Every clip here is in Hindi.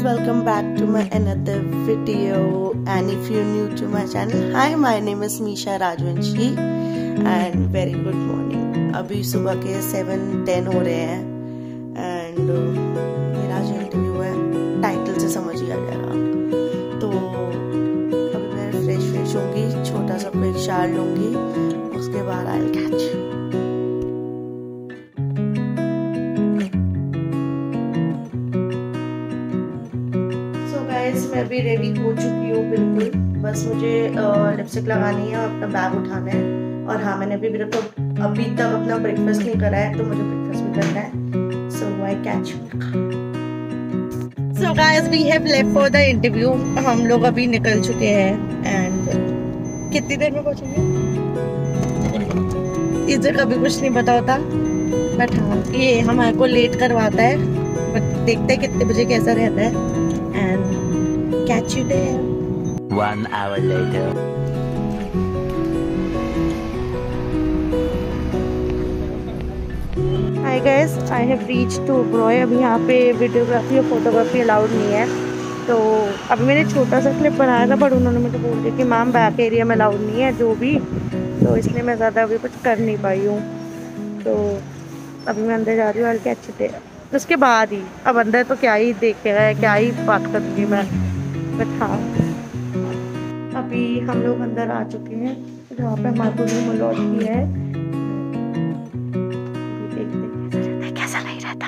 guys, welcome back to my another video. And if you're new to my channel, hi, my name is Misha Rajvanshi and very good morning. अभी सुबह के 7:10 हो रहे हैं and मेरा जो इंटरव्यू है टाइटल से समझ ही आ जाएगा। तो अभी मैं फ्रेश होंगी, छोटा सा ब्रेक शार लूंगी, उसके बाद आई विल कैच यू। मैं अभी रेडी हो चुकी हूँ बिल्कुल, बस मुझे लिपस्टिक लगानी है, अपना बैग उठाना है। और हाँ, मैंने अभी तक अपना ब्रेकफास्ट नहीं करा है, तो मुझे ब्रेकफास्ट भी करना है। So I catch you. So guys, we have left for the interview. हम लोग अभी निकल चुके हैं एंड कितनी देर में पहुँचेंगे इसे कभी कुछ नहीं पता होता, बट हाँ ये हमारे को लेट करवाता है। बट देखते हैं कितने बजे कैसा रहता है and catch you there. 1 hour later. Hi guys, I have reached to Oberoi. अभी यहाँ पे वीडियोग्राफी और फोटोग्राफी अलाउड नहीं है, तो अभी मैंने छोटा सा क्लिप बनाया था, बट उन्होंने मुझे बोल दिया कि मैम बैक एरिया में अलाउड नहीं है जो भी, तो इसलिए मैं ज़्यादा अभी कुछ कर नहीं पाई हूँ। तो अभी मैं अंदर जा रही हूँ, I'll catch you there. उसके बाद ही अब अंदर तो क्या ही देखेगा, क्या ही बात करूँगी मैं। बट हाँ, अभी हम लोग अंदर आ चुके हैं जहाँ पे हमारे को रूम अलॉट किया है। देखते हैं कैसा नहीं रहता।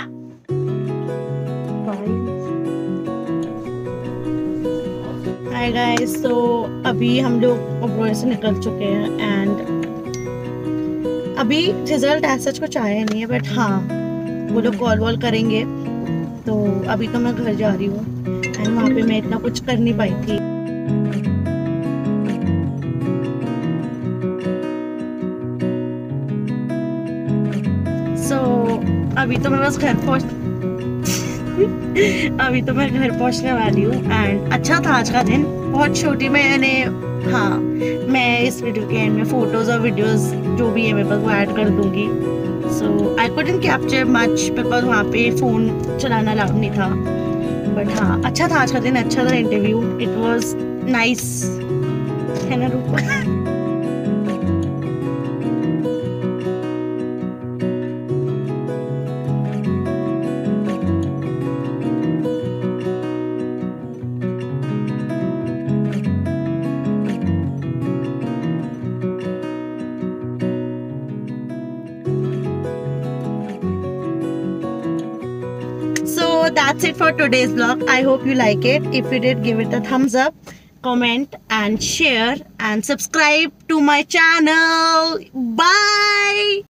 हाय गाइस, तो अभी हम लोग ओबरॉय से निकल चुके हैं एंड अभी रिजल्ट ऐसा कुछ आया नहीं है, बट हाँ वो लोग कॉल वॉल करेंगे। तो अभी तो मैं घर जा रही हूँ एंड वहाँ पे मैं इतना कुछ कर नहीं पाई थी। अभी तो मैं बस घर पहुँचने वाली हूँ एंड अच्छा था आज का दिन, बहुत छोटी मैंने। हाँ, मैं इस वीडियो के एंड में फोटोज और वीडियोस जो भी है मेरे पास वो ऐड कर दूंगी। So I couldn't capture much because वहाँ पे फ़ोन चलाना अलाउड नहीं था। बट हाँ, अच्छा था आज का दिन, अच्छा था इंटरव्यू, इट वाज नाइस, है ना रूपा? So that's it for today's vlog. I hope you like it. If you did, give it a thumbs up, comment and share and subscribe to my channel. Bye.